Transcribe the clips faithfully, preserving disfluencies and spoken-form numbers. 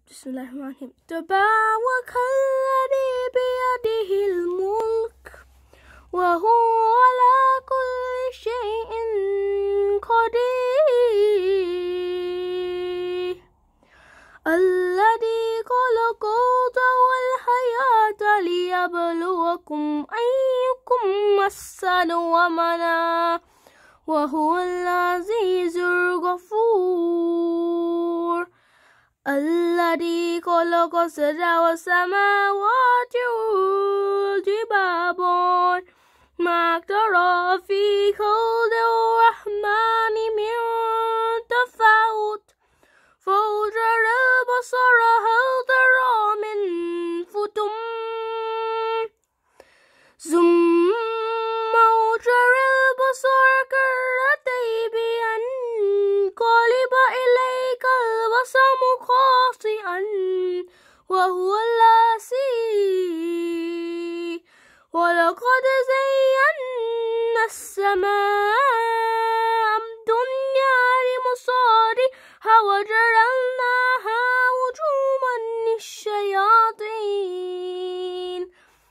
بسم الله الرحمن الرحيم. تبارك الذي بيده الملك وهو على كل شيء قدير، الذي خلق الموت والحياة ليبلوكم أيكم أحسن عملا وهو العزيز الغفور، الذي خلق سبع سماوات طباقا ما ترى في خلق الرحمن من تفاوت فارجع البصر هل ترى من فطور ثم ارجع البصر كرتين ينقلب إليك البصر خاسئا وهو الذي ولقد زينا السماء الدنيا بمصابيح وجعلناها رجوما للشياطين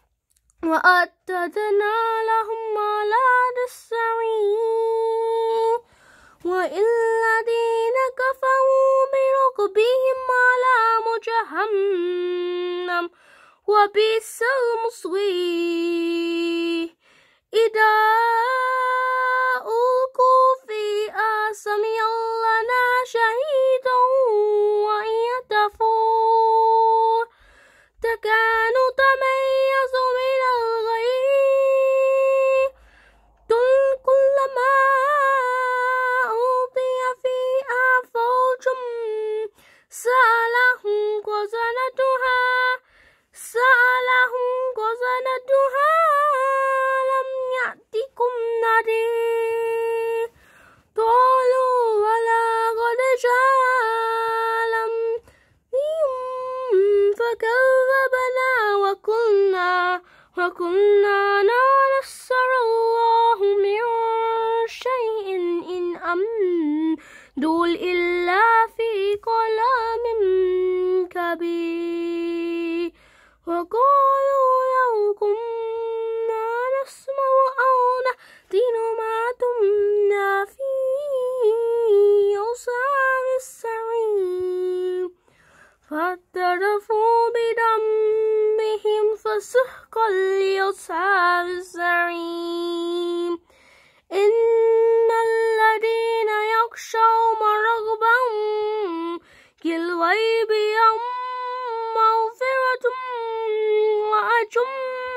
وأعتدنا لهم عذاب السعير، والذين كفروا بربهم عذاب جهنم وبئس المصير، إذا ألقوا فيها سمعوا لنا شهيدا ويتفور تكاد تميز من الغيظ كلما ألقي فيها فوج سألهم خزنتها سألهم خزنتها لم يأتكم نذير قالوا بلى قد جاءنا فكذبنا وقلنا وقلنا لا نسر الله من شيء إن أمدوا إلا في كلام كبير، وقالوا لو كنا نسمع أو نهتدي ما دمنا في أصحاب السعير، فاعترفوا بذنبهم فسحقا لأصحاب السعير، إن الذين يخشون ربهم بالغيب لهم مغفرة وأجر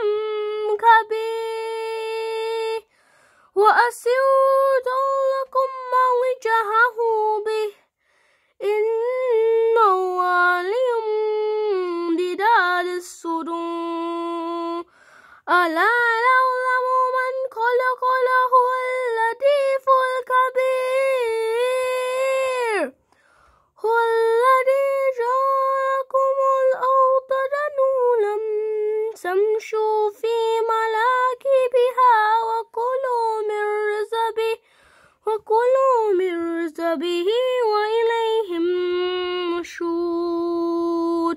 كبير، وأسروا قولكم أو اجهروا به إنه عليم بذات الصدور، ألا يعلم من خلق وهو اللطيف الخبير، هو الذي جعلكم الأرض ذلولا فامشوا في مناكبها وكلوا من رزقه وكلوا من رزقه وإليه النشور،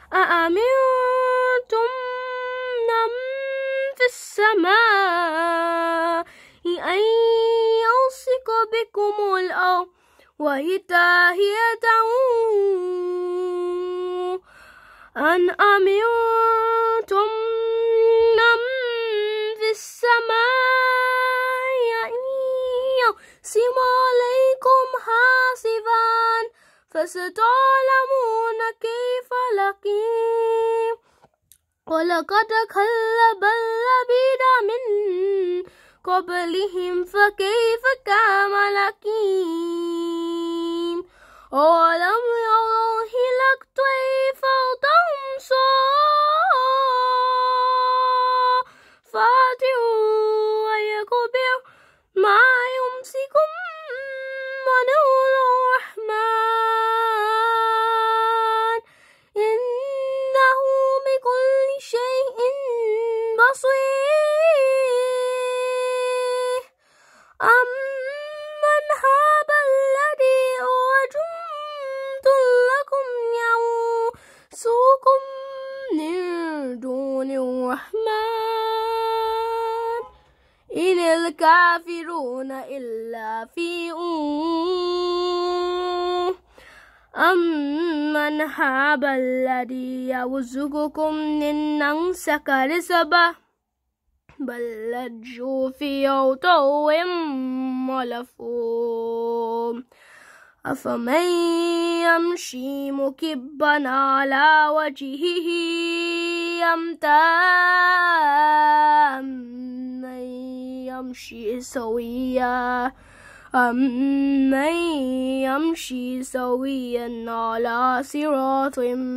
أأمنتم من في السماء أن يخسف بكم الأرض وإذا هي تمور، أن أمنتم من في السماء أن يقسم عليكم حاسبا فستعلمون كيف نكير، ولقد كذب الذين من قبلهم فكيف كان نكير، أولم يروا إلى الطير فوقهم صافات ويقبل ما يمسكهن ونور الرحمن إنه بكل شيء بصير، أمن هذا الذي هو جند لكم الكافرون إلا في غرور أمن هذا الذي يرزقكم إن أمسك رزقه بل لجوا في عتو ونفور أفمن يمشي مكبا على وجهه أمن يمشي سويا أمن يمشي سويا على صراط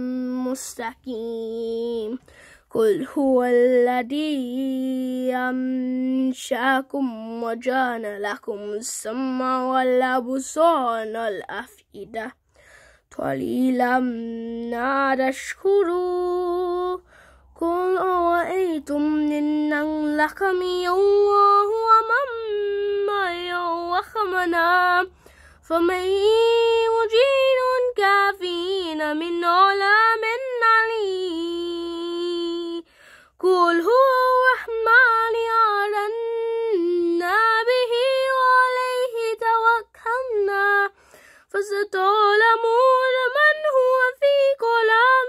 مستقيم قل هو الذي أنشأكم وجعل لكم السمع والأبصار والأفئدة قليلا ما تشكرون قل أرأيتم إن أهلكني الله ومن معي وخمنا فمن يجير الكافرين من عذاب أليم قل هو الرحمن آمنا به وعليه توكلنا فستعلمون من هو في ضلال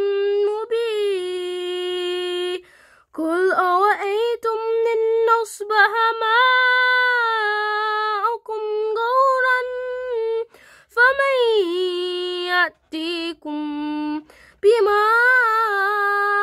مبين قل أرأيتم إن أصبح ماؤكم غورا فمن يأتيكم بماء